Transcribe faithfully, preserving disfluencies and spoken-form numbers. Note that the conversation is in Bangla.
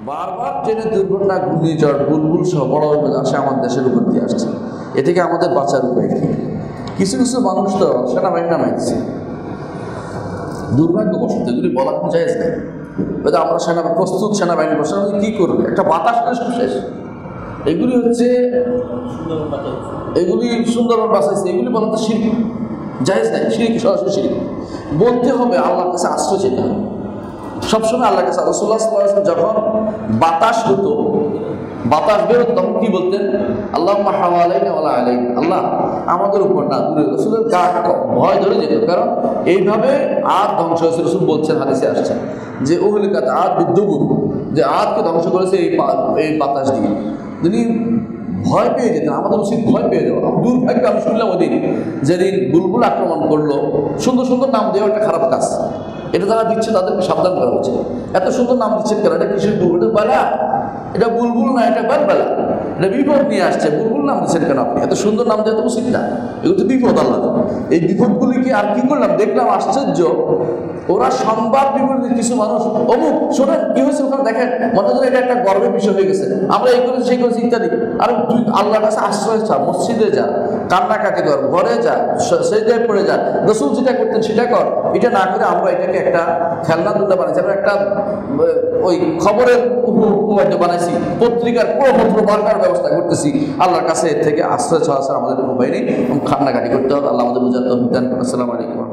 বারবার ট্রেনের দুর্ঘটনা, ঘূর্ণিঝড়, বুলবুল সহ বড় আসে আমাদের দেশের উপর দিয়ে আসছে। এ থেকে আমাদের বাঁচার উপায় কি? কিছু কিছু মানুষ তো সেনাবাহিনী নামাইছে, দুর্ভাগ্যবশত এগুলি বলা কোনো জায়েজ নেই। হয়তো আমরা সেনা প্রস্তুত সেনাবাহিনী প্রশাসন কী করবে, একটা বাতাস সব শেষ। এগুলি হচ্ছে এগুলি সুন্দরবন বাঁচাইছে, এগুলি বলা তো শিরক, জায়েজ নাই, শিরক, সরাসরি শিরক। বলতে হবে আল্লাহর কাছে আশ্রয় যেতে হবে সবসময় আল্লাহর কাছে। রাসূলুল্লাহ সাল্লাল্লাহু আলাইহি ওয়াসাল্লাম যখন বাতাস হতো, বাতাস বেরোত, তখন কি বলতেন? আল্লাহুম্মা হাওয়ালাইনা ওয়ালা আলাইনা, আল্লাহ আমাদের উপর না, দূরে। রাসূলের গা ভয় ধরে যেত, কারণ এইভাবে আদ ধ্বংস হয়েছে। রাসূল বলছেন, হাদিসে আসছে যে উহলিকাত আদ বিদ্যুৎ, যে আদকে ধ্বংস করেছে এই এই বাতাস দিয়ে। তিনি ভয় পেয়ে যেতেন, আমাদের উচিত ভয় পেয়ে যাওয়া। দুর্ভাগ্য আমি শুনলাম ওদিন, যেদিন বুলবুল আক্রমণ করলো, সুন্দর সুন্দর নাম দেওয়া একটা খারাপ কাজ। এটা যারা দিচ্ছে তাদেরকে সাবধান করা উচিত। এত সুন্দর নাম দিচ্ছেন কেন? এটা কিসের বুলবুল? এটা বেলা, এটা বুলবুল না, এটা বেলা, এটা বিপদ নিয়ে আসছে। বুলবুল নাম দিচ্ছেন কেন আপনি? এত সুন্দর নাম দেওয়া তো উচিত না, এগুলো তো বিপদ। আল্লাহ এই বিপদগুলিকে আর কি করলাম দেখলাম, আশ্চর্য। ওরা সংবাদ বিবরণী কিছু মানুষ অমুক শোনেন কি হয়েছে ওখানে দেখেন, মনে হয় এটা একটা গর্বের বিষয় হয়ে গেছে, আমরা এই করেছি সেই করেছি ইত্যাদি। আর তুই আল্লাহর কাছে আশ্রয় চা, মসজিদে যা, কান্নাকাটি কর, ঘরে যা, সেজদায় পড়ে যা, রাসূল যেটা করতেন সেটা কর। এটা না করে আমরা এটাকে একটা খেলনা দুটা বানাইছি, আমরা একটা ওই খবরের উপবাদ্য বানাইছি, পত্রিকার পুরোপত্র বার্তার ব্যবস্থা করতেছি। আল্লাহর কাছে এর থেকে আশ্রয় চাওয়া ছাড়া আমাদের কোনো উপায় নেই। কান্নাকাটি করতে হবে। আল্লাহ আমাদের বুঝাতে হবে। আসসালামু আলাইকুম।